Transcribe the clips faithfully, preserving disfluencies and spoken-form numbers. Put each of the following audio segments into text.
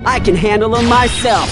I can handle them myself.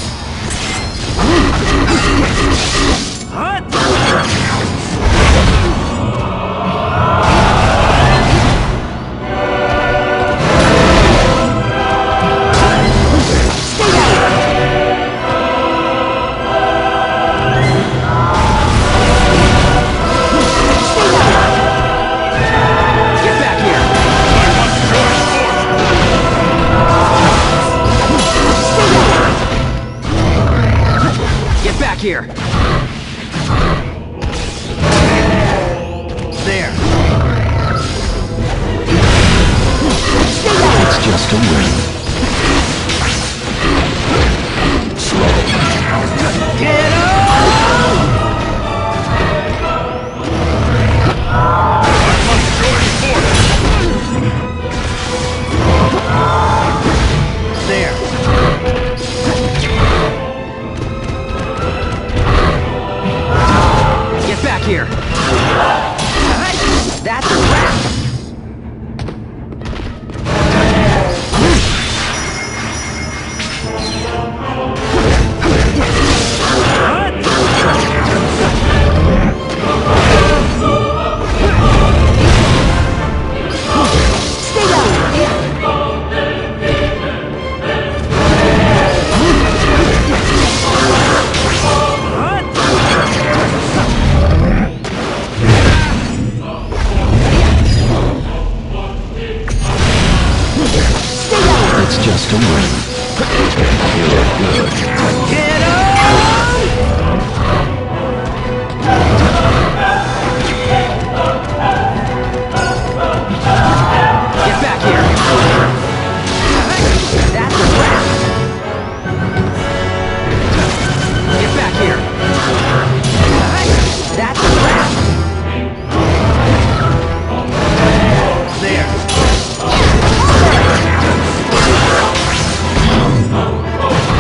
Here. There. It's just a win. Slow. Get up! There. Back here. That's a wrap. It's just a win. You're good. Get up! Get back here. That's a wrap. Get back here. That's a wrap. There.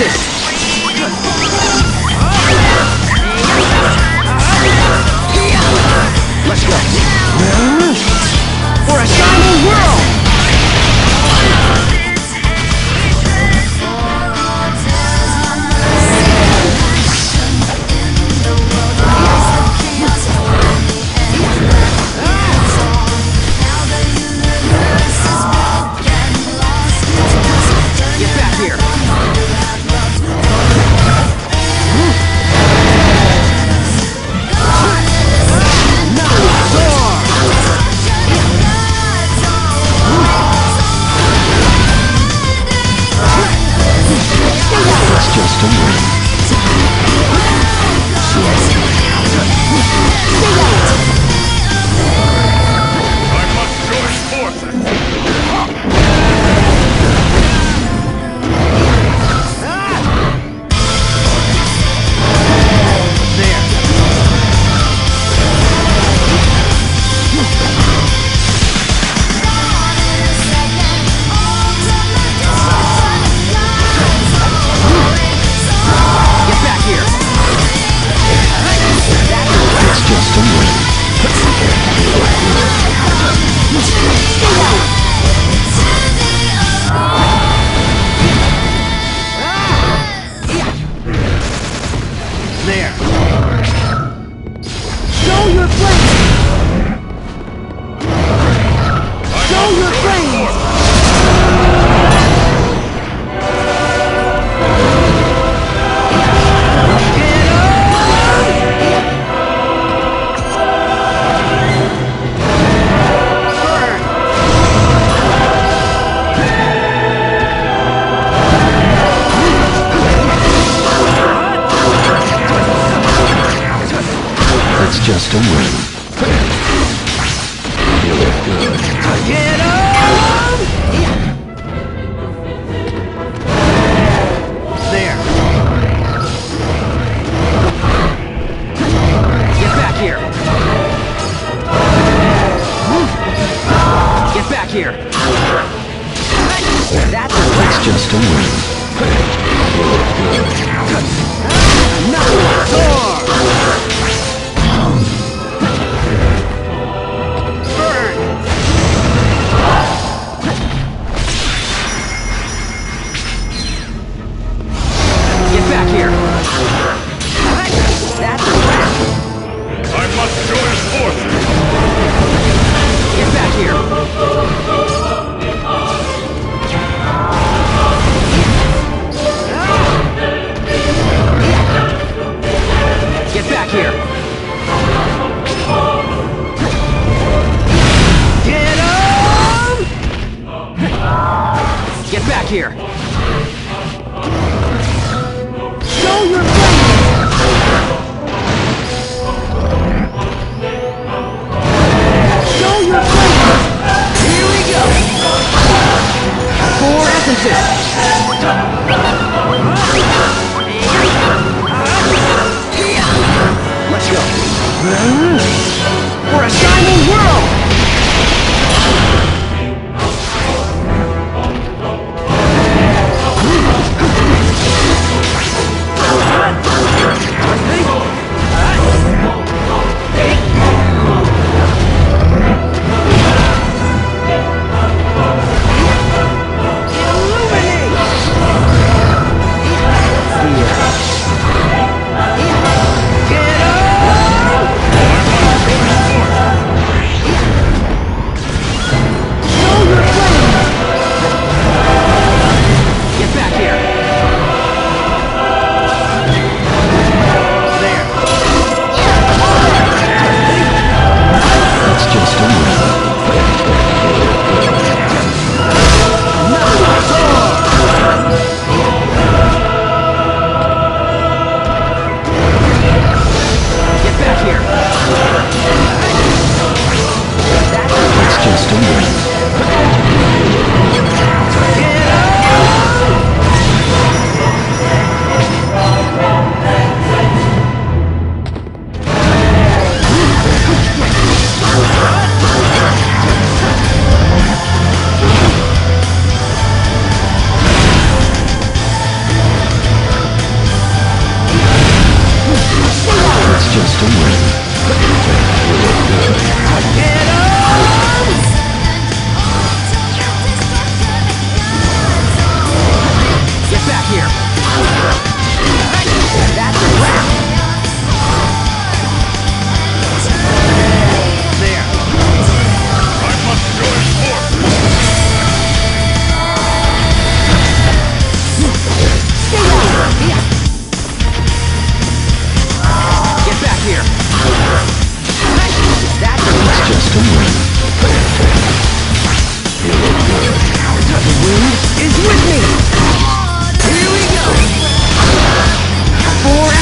senses! Let's go! For a shining world! Get back here! It's just a win. I must join forces! Get back here! It's just a win. There! Show your flame! Show your flame! It's just a win. You look good. Get up! There. Get back here. Get back here. That's a It's just a win. You look good. another door. Burn. Get back here. That's a wrap. I must join forces! Get back here. Get back here. Get up! Get back here. Show your flame. Show your flame. Here we go. Four essences. Let's go. For a shining world! Illuminate! Get up!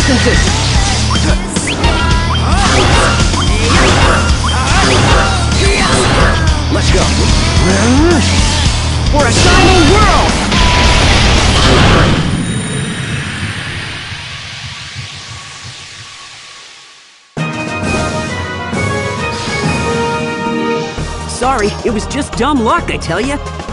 distances! Let's go. For a shining world! Sorry, it was just dumb luck, I tell ya.